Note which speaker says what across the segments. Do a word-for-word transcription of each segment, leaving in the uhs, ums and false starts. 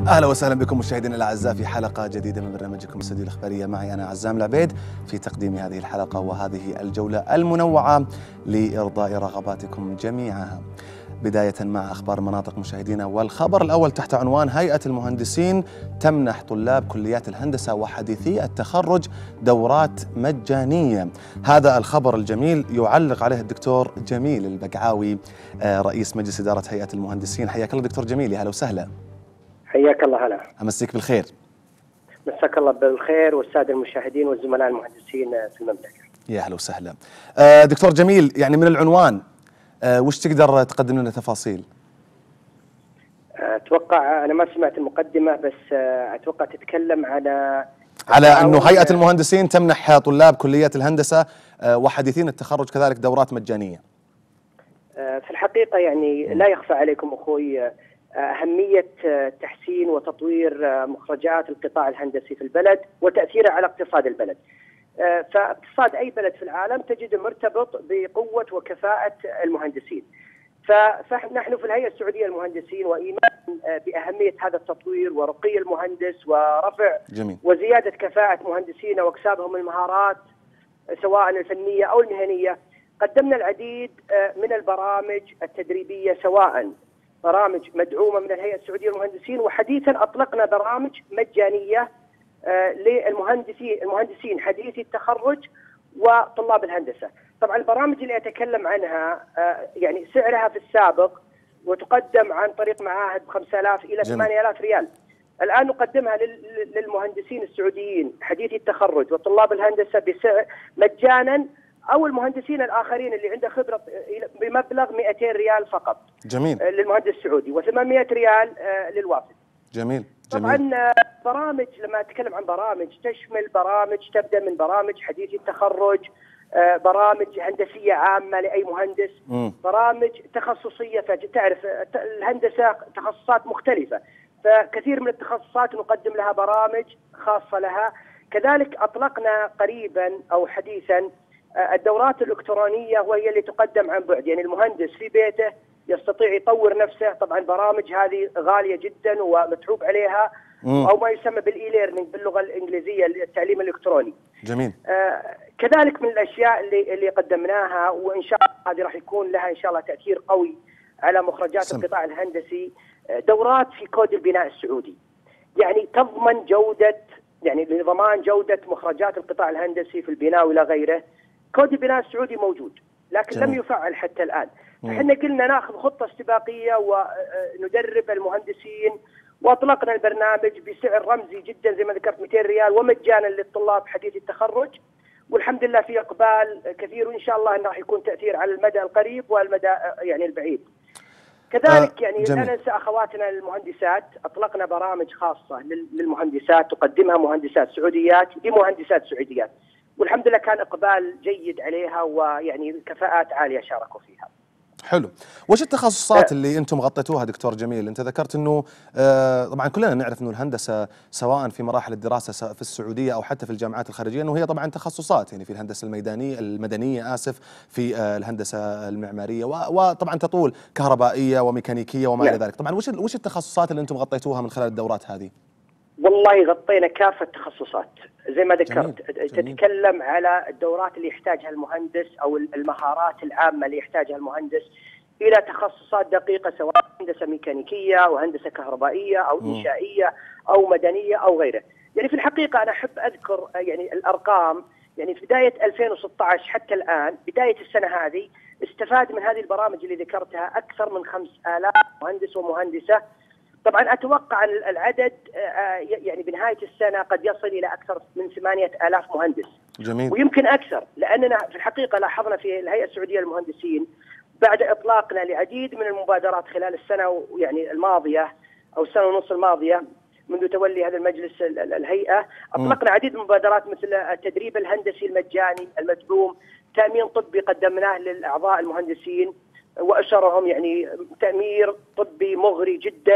Speaker 1: أهلا وسهلا بكم مشاهدينا الأعزاء في حلقة جديدة من برنامجكم الاستديو الإخبارية. معي أنا عزام العبيد في تقديم هذه الحلقة وهذه الجولة المنوعة لإرضاء رغباتكم جميعها. بداية مع أخبار المناطق مشاهدينا، والخبر الأول تحت عنوان: هيئة المهندسين تمنح طلاب كليات الهندسة وحديثي التخرج دورات مجانية. هذا الخبر الجميل يعلق عليه الدكتور جميل البقعاوي رئيس مجلس إدارة هيئة المهندسين. حياك الله دكتور جميل، يا هلا وسهلا.
Speaker 2: حياك الله. هلا،
Speaker 1: أمسيك بالخير.
Speaker 2: مساك الله بالخير والسادة المشاهدين والزملاء المهندسين في المملكة.
Speaker 1: يا هلا وسهلا. دكتور جميل، يعني من العنوان وش تقدر تقدم لنا تفاصيل؟
Speaker 2: أتوقع أنا ما سمعت المقدمة، بس أتوقع تتكلم على
Speaker 1: على أنه هيئة المهندسين تمنح طلاب كليات الهندسة وحديثين التخرج كذلك دورات مجانية.
Speaker 2: في الحقيقة يعني لا يخفى عليكم أخوي أهمية تحسين وتطوير مخرجات القطاع الهندسي في البلد وتأثيره على اقتصاد البلد. فاقتصاد أي بلد في العالم تجده مرتبط بقوة وكفاءة المهندسين. فنحن في الهيئة السعودية للمهندسين وإيمان بأهمية هذا التطوير ورقي المهندس ورفع
Speaker 1: جميل.
Speaker 2: وزيادة كفاءة مهندسينا واكسابهم المهارات سواء الفنية أو المهنية. قدمنا العديد من البرامج التدريبية، سواء برامج مدعومة من الهيئة السعودية للمهندسين، وحديثا أطلقنا برامج مجانية للمهندسين المهندسين حديثي التخرج وطلاب الهندسة. طبعا البرامج اللي أتكلم عنها يعني سعرها في السابق وتقدم عن طريق معاهد بخمسة آلاف إلى ثمانية آلاف ريال. الآن نقدمها للمهندسين السعوديين حديثي التخرج وطلاب الهندسة بسعر مجانا، أو المهندسين الآخرين اللي عنده خبرة بمبلغ مئتين ريال فقط.
Speaker 1: جميل.
Speaker 2: للمهندس السعودي وثمانمائة ريال للوافد.
Speaker 1: جميل.
Speaker 2: طبعا برامج، لما أتكلم عن برامج تشمل برامج تبدأ من برامج حديثي التخرج، برامج هندسية عامة لأي مهندس، م. برامج تخصصية. فتعرف الهندسة تخصصات مختلفة، فكثير من التخصصات نقدم لها برامج خاصة لها. كذلك أطلقنا قريبا أو حديثا الدورات الإلكترونية، وهي اللي تقدم عن بعد، يعني المهندس في بيته يستطيع يطور نفسه. طبعا برامج هذه غالية جدا ومتعوب عليها، مم. أو ما يسمى بالإي ليرنينج باللغة الإنجليزية، التعليم الإلكتروني.
Speaker 1: جميل.
Speaker 2: آه كذلك من الأشياء اللي اللي قدمناها، وإن شاء الله هذه راح يكون لها إن شاء الله تأثير قوي على مخرجات سم. القطاع الهندسي، دورات في كود البناء السعودي، يعني تضمن جودة، يعني لضمان جودة مخرجات القطاع الهندسي في البناء ولا غيره. كود البناء السعودي موجود لكن جميل. لم يفعل حتى الآن. فإحنا قلنا ناخذ خطة استباقية وندرب المهندسين، وأطلقنا البرنامج بسعر رمزي جدا زي ما ذكرت مئتين ريال ومجانا للطلاب حديثي التخرج، والحمد لله في إقبال كثير، وإن شاء الله أنه راح يكون تأثير على المدى القريب والمدى يعني البعيد. كذلك آه يعني لا ننسى أخواتنا المهندسات، أطلقنا برامج خاصة للمهندسات تقدمها مهندسات سعوديات لمهندسات سعوديات، والحمد لله كان إقبال جيد عليها، ويعني كفاءات عالية شاركوا فيها.
Speaker 1: حلو. وش التخصصات أه اللي أنتم غطيتوها دكتور جميل؟ أنت ذكرت أنه آه طبعا كلنا نعرف أنه الهندسة سواء في مراحل الدراسة في السعودية أو حتى في الجامعات الخارجية أنه هي طبعا تخصصات، يعني في الهندسة الميدانية المدنية آسف في آه الهندسة المعمارية، وطبعا تطول كهربائية وميكانيكية وما إلى ذلك. طبعا وش وش التخصصات اللي أنتم غطيتوها من خلال الدورات هذه؟
Speaker 2: والله غطينا كافة التخصصات زي ما ذكرت. تتكلم على الدورات اللي يحتاجها المهندس أو المهارات العامة اللي يحتاجها المهندس إلى تخصصات دقيقة، سواء هندسة ميكانيكية أو هندسة كهربائية أو إنشائية أو مدنية أو غيره. يعني في الحقيقة أنا أحب أذكر يعني الأرقام، يعني في بداية ألفين وستة عشر حتى الآن بداية السنة هذه استفاد من هذه البرامج اللي ذكرتها أكثر من خمسة آلاف مهندس ومهندسة. طبعا أتوقع العدد يعني بنهاية السنة قد يصل إلى أكثر من ثمانية آلاف مهندس.
Speaker 1: جميل.
Speaker 2: ويمكن أكثر، لأننا في الحقيقة لاحظنا في الهيئة السعودية للمهندسين بعد إطلاقنا لعديد من المبادرات خلال السنة يعني الماضية أو السنة ونص الماضية منذ تولي هذا المجلس الهيئة، أطلقنا م. عديد من المبادرات مثل التدريب الهندسي المجاني المدعوم، تأمين طبي قدمناه للأعضاء المهندسين وأسرهم، يعني تأمير طبي مغري جدا،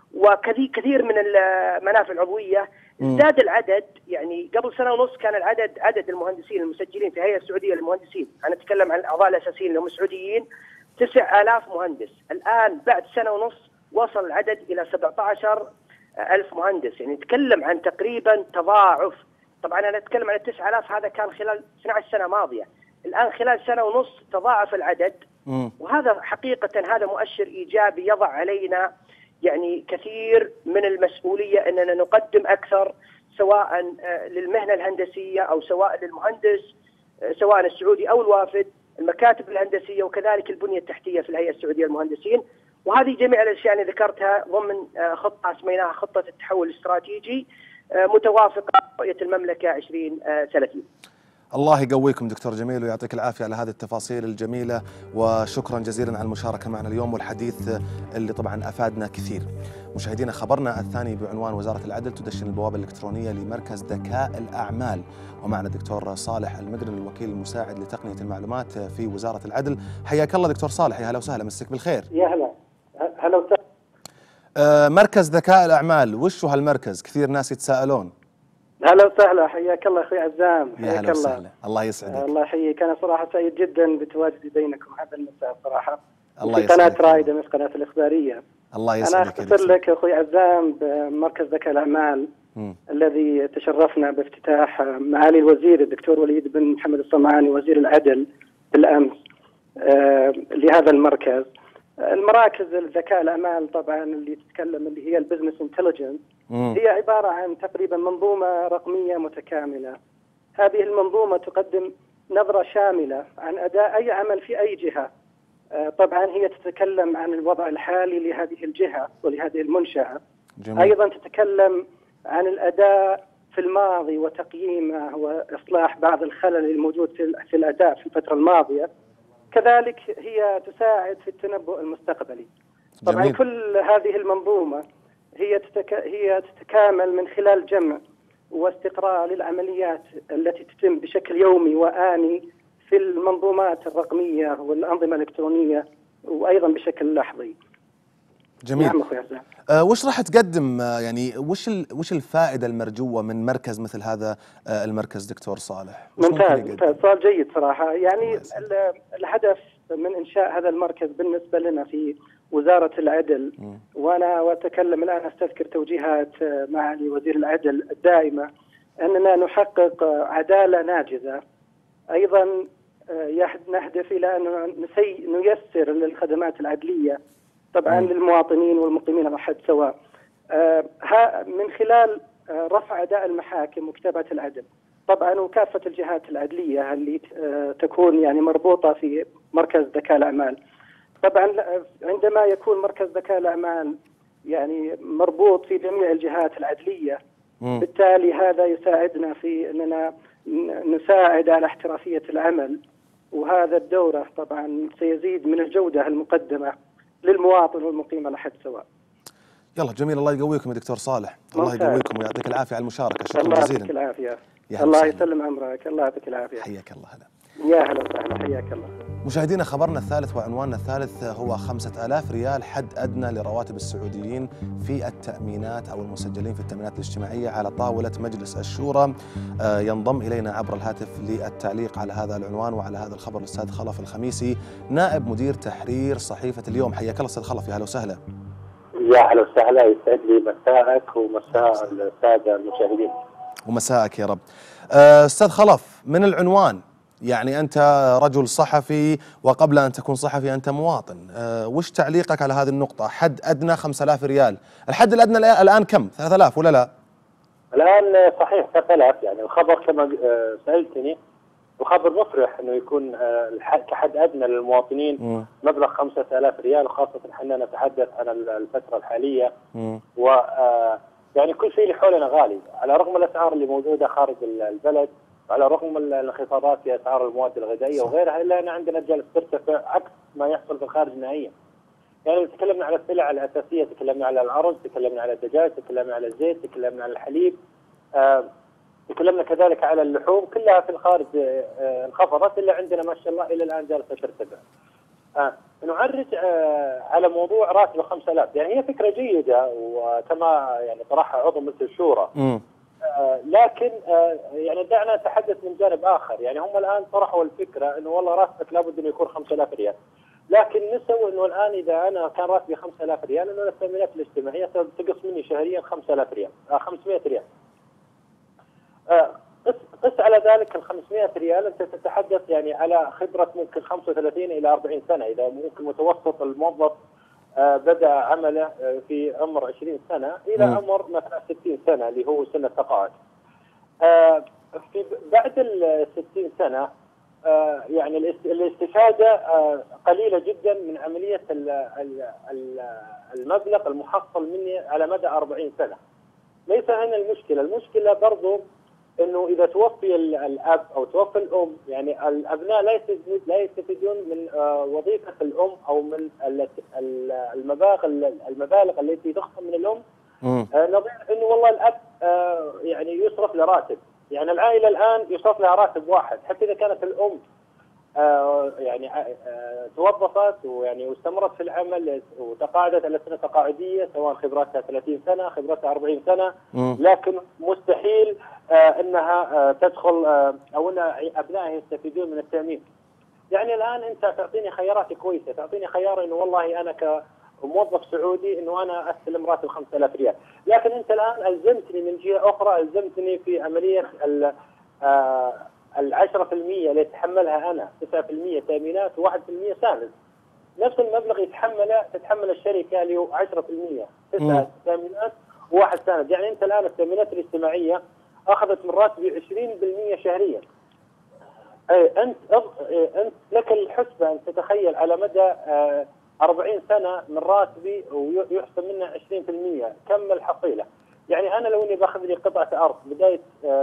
Speaker 2: وكثير من المنافع العضوية. ازداد العدد، يعني قبل سنة ونص كان العدد عدد المهندسين المسجلين في الهيئة السعودية للمهندسين، أنا أتكلم عن الأعضاء الأساسيين اللي هم سعوديين، تسعة آلاف مهندس. الآن بعد سنة ونص وصل العدد إلى سبعة عشر ألف مهندس، يعني نتكلم عن تقريبا تضاعف. طبعا أنا أتكلم عن التسعة آلاف، هذا كان خلال اثنتي عشرة سنة ماضية، الآن خلال سنة ونص تضاعف العدد. م. وهذا حقيقة هذا مؤشر إيجابي يضع علينا يعني كثير من المسؤولية أننا نقدم أكثر، سواء للمهنة الهندسية أو سواء للمهندس، سواء السعودي أو الوافد، المكاتب الهندسية وكذلك البنية التحتية في الهيئة السعودية للمهندسين. وهذه جميع الأشياء اللي ذكرتها ضمن خطة سميناها خطة التحول الاستراتيجي، متوافقة رؤية المملكة عشرين ثلاثين.
Speaker 1: الله يقويكم دكتور جميل ويعطيك العافية على هذه التفاصيل الجميلة، وشكرا جزيلا على المشاركة معنا اليوم والحديث اللي طبعا أفادنا كثير. مشاهدينا، خبرنا الثاني بعنوان وزارة العدل تدشن البوابة الإلكترونية لمركز ذكاء الأعمال، ومعنا الدكتور صالح المقرن الوكيل المساعد لتقنية المعلومات في وزارة العدل. حياك الله دكتور صالح، يا هلا وسهلا، مسك بالخير.
Speaker 3: يا هلا هلا وسهلا.
Speaker 1: آه مركز ذكاء الأعمال، وش هو هالمركز؟ كثير ناس يتساءلون.
Speaker 3: هلا وسهلا، حياك الله اخوي عزام.
Speaker 1: يا هلا وسهلا، الله يسعدك.
Speaker 3: الله يحييك، انا صراحه سعيد جدا بتواجدي بينكم هذا المساء صراحه.
Speaker 1: الله
Speaker 3: يسعدك. قناه رائده من القناه الاخباريه.
Speaker 1: الله يسعدك.
Speaker 3: انا اختصر لك اخوي عزام بمركز ذكاء الاعمال م. الذي تشرفنا بافتتاح معالي الوزير الدكتور وليد بن محمد الصمعاني وزير العدل بالامس آه لهذا المركز. المراكز الذكاء الأعمال طبعا اللي تتكلم اللي هي البزنس انتليجنس هي عبارة عن تقريبا منظومة رقمية متكاملة. هذه المنظومة تقدم نظرة شاملة عن أداء أي عمل في أي جهة. طبعا هي تتكلم عن الوضع الحالي لهذه الجهة ولهذه المنشأة. جميل. أيضا تتكلم عن الأداء في الماضي وتقييمه وإصلاح بعض الخلل الموجود في الأداء في الفترة الماضية. كذلك هي تساعد في التنبؤ المستقبلي. طبعا جميل. كل هذه المنظومة هي تتك... هي تتكامل من خلال جمع واستقراء للعمليات التي تتم بشكل يومي وآني في المنظومات الرقمية والأنظمة الإلكترونية وأيضا بشكل لحظي.
Speaker 1: جميل. نعم أخوي عزام. أه وش راح تقدم آه يعني وش ال... وش الفائدة المرجوة من مركز مثل هذا آه المركز دكتور صالح؟
Speaker 3: ممتاز، ممتاز، سؤال جيد صراحة. يعني الهدف من إنشاء هذا المركز بالنسبة لنا في وزارة العدل م. وأنا وأتكلم الآن أستذكر توجيهات معالي وزير العدل الدائمة أننا نحقق عدالة ناجزة. أيضا نهدف إلى أن نيسر للخدمات العدلية طبعا م. للمواطنين والمقيمين على حد سواء من خلال رفع أداء المحاكم وكتابات العدل طبعا وكافة الجهات العدلية اللي تكون يعني مربوطة في مركز ذكاء الأعمال. طبعا عندما يكون مركز ذكاء الأعمال يعني مربوط في جميع الجهات العدلية م. بالتالي هذا يساعدنا في أننا نساعد على احترافية العمل، وهذا الدورة طبعا سيزيد من الجودة المقدمة للمواطن والمقيم على حد سواء.
Speaker 1: يلا جميل، الله يقويكم يا دكتور صالح. الله يقويكم ويعطيك العافية على المشاركة. شكرا
Speaker 3: الله
Speaker 1: جزيلا.
Speaker 3: يعطيك العافية. الله يسلم عمرك. الله يعطيك العافية.
Speaker 1: حياك الله. هلا
Speaker 3: يا هلا وسهلا، حياك الله.
Speaker 1: مشاهدينا، خبرنا الثالث وعنواننا الثالث هو خمسة آلاف ريال حد أدنى لرواتب السعوديين في التأمينات أو المسجلين في التأمينات الاجتماعية على طاولة مجلس الشورى. ينضم إلينا عبر الهاتف للتعليق على هذا العنوان وعلى هذا الخبر الأستاذ خلف الخميسي، نائب مدير تحرير صحيفة اليوم. حياك الله أستاذ خلف، يا هلا وسهلا.
Speaker 4: يا هلا وسهلا، يسعد لي مساءك ومساء السادة المشاهدين.
Speaker 1: ومساءك يا رب. أستاذ خلف، من العنوان يعني أنت رجل صحفي وقبل أن تكون صحفي أنت مواطن، أه وش تعليقك على هذه النقطة؟ حد أدنى خمسة آلاف ريال، الحد الأدنى الآن كم؟ ثلاثة آلاف ولا لا؟
Speaker 4: الآن صحيح ثلاثة آلاف، يعني الخبر كما سألتني وخبر مفرح أنه يكون كحد أدنى للمواطنين م. مبلغ خمسة آلاف ريال، وخاصة حنا نتحدث عن الفترة الحالية م. و يعني كل شيء اللي حولنا غالي على رغم الأسعار اللي موجودة خارج البلد، وعلى رغم الانخفاضات في أسعار المواد الغذائية وغيرها، إلا أن عندنا جالس ترتفع عكس ما يحصل في الخارج نهائيا. يعني تكلمنا على السلع الأساسية، تكلمنا على الأرز، تكلمنا على الدجاج، تكلمنا على الزيت، تكلمنا على الحليب، آه تكلمنا كذلك على اللحوم، كلها في الخارج آه انخفضت، إلا عندنا ما شاء الله إلى الآن جالسة ترتفع. آه نعرج آه على موضوع راتب خمسة آلاف، يعني هي فكرة جيدة وكما يعني طرحها عضو مجلس الشورى. م. آه لكن آه يعني دعنا نتحدث من جانب آخر. يعني هم الآن طرحوا الفكرة أنه والله راتبك لابد أن يكون خمسة آلاف ريال، لكن نسوا انه الان اذا انا كان راتبي خمسة آلاف ريال، انه التامينات الاجتماعيه تقص مني شهريا خمسة آلاف ريال، آه خمسمائة ريال. آه قس قس على ذلك ال خمسمائة ريال، انت تتحدث يعني على خبره ممكن خمسة وثلاثين الى أربعين سنه، اذا ممكن متوسط الموظف آه بدا عمله آه في عمر عشرين سنه الى م. عمر مثلا ستين سنه اللي هو سن التقاعد. آه في بعد ال ستين سنه آه يعني الاستفاده آه قليله جدا من عمليه المبلغ المحصل مني على مدى أربعين سنه. ليس هنا المشكله، المشكله برضو انه اذا توفي الاب او توفي الام، يعني الابناء لا لا يستفيدون من آه وظيفه الام او من المبالغ المبالغ التي تخصم من الام، آه نظير انه والله الاب آه يعني يصرف له راتب. يعني العائله الان يصرف لها راتب واحد، حتى اذا كانت الام آه يعني آه توظفت ويعني واستمرت في العمل وتقاعدت على سنه تقاعديه، سواء خبرتها ثلاثين سنه خبرتها أربعين سنه، لكن مستحيل آه انها آه تدخل آه او ان ابنائها يستفيدون من التامين. يعني الان انت تعطيني خيارات كويسه، تعطيني خيار انه والله انا كموظف سعودي انه انا استلم راتب خمسة آلاف ريال، لكن انت الان الزمتني من جهه اخرى، الزمتني في عمليه ال آه العشرة في المية اللي يتحملها أنا، تسعة في المية تأمينات وواحد في المية ساند. نفس المبلغ يتحمله تتحمل الشركة اللي هو عشرة في المية، تسعة تأمينات وواحد ساند. يعني أنت الآن التأمينات الاجتماعية أخذت من راتبي عشرين بالمية شهريا. أي أنت أنت لك الحسبة أن تتخيل على مدى أربعين سنة من راتبي ويحسب منه عشرين بالمية، كم الحصيلة؟ يعني أنا لو إني باخذ لي قطعة أرض بداية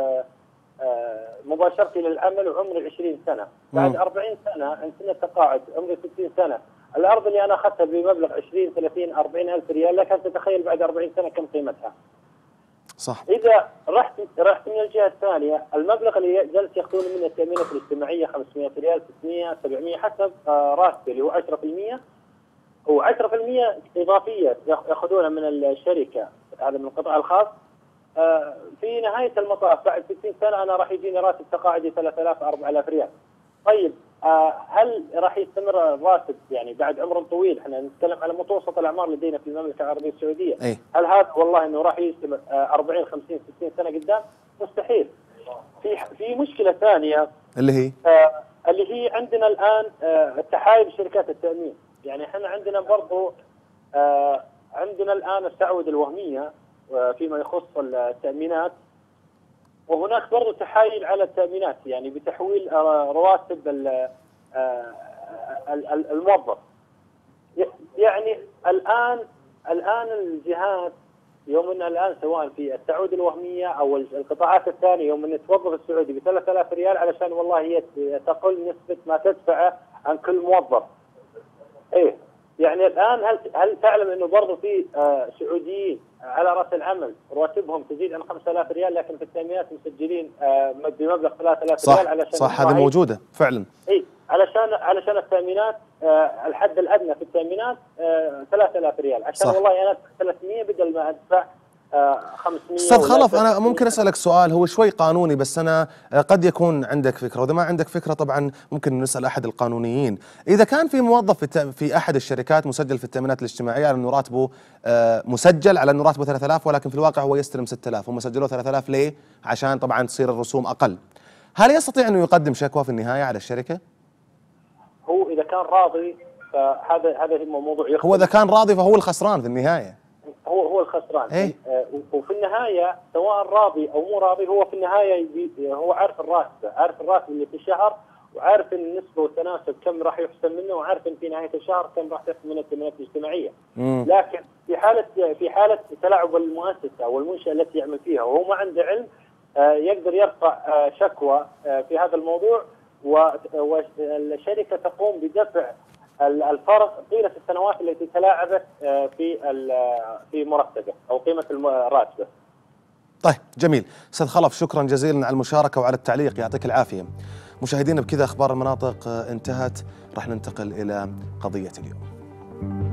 Speaker 4: آه مباشرتي للعمل وعمري عشرين سنة، بعد أربعين سنة عند سنة التقاعد عمري ستين سنة، الأرض اللي أنا أخذتها بمبلغ عشرين ثلاثين أربعين ألف ريال، لك أن تتخيل بعد أربعين سنة كم قيمتها.
Speaker 1: صح.
Speaker 4: إذا رحت رحت من الجهة الثانية، المبلغ اللي جلس يأخذون منه التأمينات الاجتماعية خمسمائة ريال ستمائة سبعمائة حسب آه راتبي اللي هو عشرة في المية، وعشرة في المية إضافية يأخذونها من الشركة، هذا من القطاع الخاص. آه في نهاية المطاف بعد ستين سنة أنا راح يجيني راتب تقاعدي ثلاثة آلاف أربعة آلاف ريال. طيب آه هل راح يستمر الراتب يعني بعد عمر طويل؟ احنا نتكلم على متوسط الأعمار لدينا في المملكة العربية السعودية.
Speaker 1: أي.
Speaker 4: هل هذا والله إنه راح يستمر آه أربعين خمسين ستين سنة قدام؟ مستحيل. في في مشكلة ثانية
Speaker 1: اللي هي
Speaker 4: آه اللي هي عندنا الآن آه التحايل بشركات التأمين. يعني احنا عندنا برضو آه عندنا الآن التعويض الوهمية فيما يخص التأمينات، وهناك برضو تحايل على التأمينات يعني بتحويل رواتب الموظف. يعني الآن الآن الجهات يوم ان الآن سواء في التعويض الوهمية أو القطاعات الثانية، يوم ان يتوظف السعودي ب ثلاثة آلاف ريال علشان والله هي تقل نسبة ما تدفعه عن كل موظف. ايه يعني الآن هل هل تعلم انه برضه في آه سعوديين على راس العمل رواتبهم تزيد عن خمسة آلاف ريال، لكن في التأمينات مسجلين آه بمبلغ ثلاثة آلاف ريال علشان
Speaker 1: صح هذه موجودة فعلا.
Speaker 4: اي علشان علشان التأمينات آه الحد الأدنى في التأمينات آه ثلاثة آلاف ريال، عشان صح. والله انا ثلاثمائة بدل ما ادفع خمسمائة.
Speaker 1: استاذ خلف انا ممكن اسالك سؤال هو شوي قانوني، بس انا قد يكون عندك فكره، واذا ما عندك فكره طبعا ممكن نسال احد القانونيين. اذا كان في موظف في, في احد الشركات مسجل في التامينات الاجتماعيه على انه راتبه مسجل على انه راتبه ثلاثة آلاف، ولكن في الواقع هو يستلم ستة آلاف، هم سجلوه ثلاثة آلاف ليه؟ عشان طبعا تصير الرسوم اقل. هل يستطيع انه يقدم شكوى في النهايه على الشركه؟
Speaker 4: هو اذا كان راضي فهذا هذا هو موضوع يختلف.
Speaker 1: هو اذا كان راضي فهو الخسران في النهايه.
Speaker 4: هو هو الخسران.
Speaker 1: إيه؟
Speaker 4: آه وفي النهايه سواء راضي او مو راضي، هو في النهايه هو عارف الراتب، عارف الراتب اللي في الشهر، وعارف ان النسبه والتناسب كم راح يحسن منه، وعارف ان في نهايه الشهر كم راح تحسن من التامينات الاجتماعيه.
Speaker 1: مم.
Speaker 4: لكن في حاله في حاله تلاعب المؤسسه والمنشاه التي يعمل فيها وهو ما عنده علم، آه يقدر يرفع آه شكوى آه في هذا الموضوع، والشركه تقوم بدفع الفرق طيلة السنوات التي تلاعبت في في مرتبه او قيمه الراتبه.
Speaker 1: طيب جميل، استاذ خلف شكرا جزيلا على المشاركه وعلى التعليق، يعطيك العافيه. مشاهدينا بكذا اخبار المناطق انتهت، راح ننتقل الى قضيه اليوم.